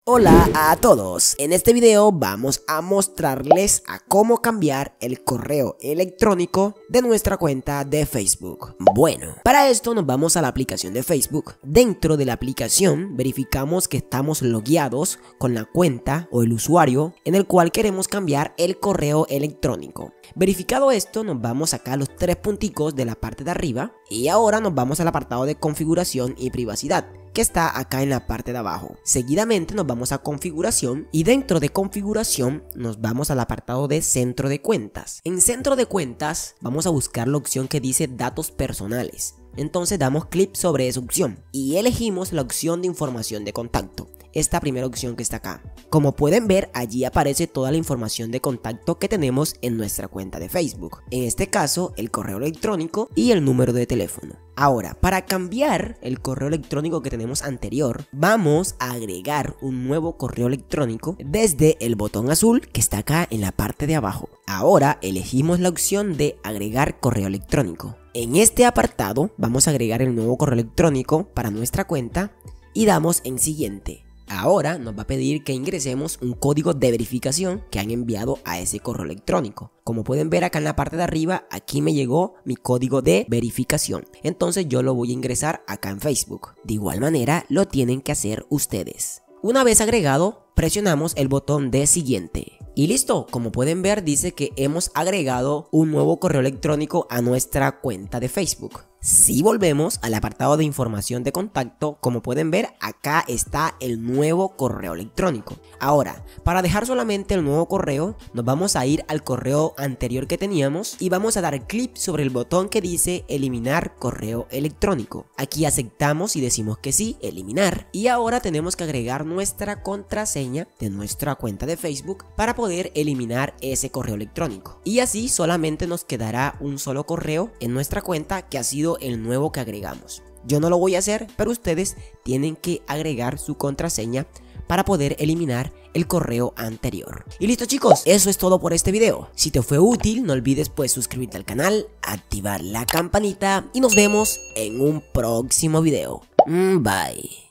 Hola a todos, en este video vamos a mostrarles a cómo cambiar el correo electrónico de nuestra cuenta de Facebook. Bueno, para esto nos vamos a la aplicación de Facebook. Dentro de la aplicación verificamos que estamos logueados con la cuenta o el usuario en el cual queremos cambiar el correo electrónico. Verificado esto, nos vamos acá a los tres punticos de la parte de arriba y ahora nos vamos al apartado de configuración y privacidad, que está acá en la parte de abajo. Seguidamente nos vamos a configuración y dentro de configuración nos vamos al apartado de centro de cuentas. En centro de cuentas vamos a buscar la opción que dice datos personales. Entonces damos clic sobre esa opción y elegimos la opción de información de contacto, esta primera opción que está acá. Como pueden ver, allí aparece toda la información de contacto que tenemos en nuestra cuenta de Facebook. En este caso, el correo electrónico y el número de teléfono. Ahora, para cambiar el correo electrónico que tenemos anterior, vamos a agregar un nuevo correo electrónico desde el botón azul que está acá en la parte de abajo. Ahora elegimos la opción de agregar correo electrónico. En este apartado vamos a agregar el nuevo correo electrónico para nuestra cuenta y damos en siguiente. Ahora nos va a pedir que ingresemos un código de verificación que han enviado a ese correo electrónico. Como pueden ver acá en la parte de arriba, aquí me llegó mi código de verificación. Entonces yo lo voy a ingresar acá en Facebook. De igual manera lo tienen que hacer ustedes. Una vez agregado, presionamos el botón de siguiente. Y listo, como pueden ver dice que hemos agregado un nuevo correo electrónico a nuestra cuenta de Facebook. Si volvemos al apartado de información de contacto, como pueden ver, acá está el nuevo correo electrónico. Ahora, para dejar solamente el nuevo correo, nos vamos a ir al correo anterior que teníamos y vamos a dar clic sobre el botón que dice eliminar correo electrónico. Aquí aceptamos y decimos que sí, eliminar. Y ahora tenemos que agregar nuestra contraseña de nuestra cuenta de Facebook para poder eliminar ese correo electrónico. Y así solamente nos quedará un solo correo en nuestra cuenta que ha sido el nuevo que agregamos. Yo no lo voy a hacer, pero ustedes tienen que agregar su contraseña para poder eliminar el correo anterior. Y listo chicos, eso es todo por este video. Si te fue útil, no olvides pues suscribirte al canal, activar la campanita y nos vemos en un próximo video. Bye.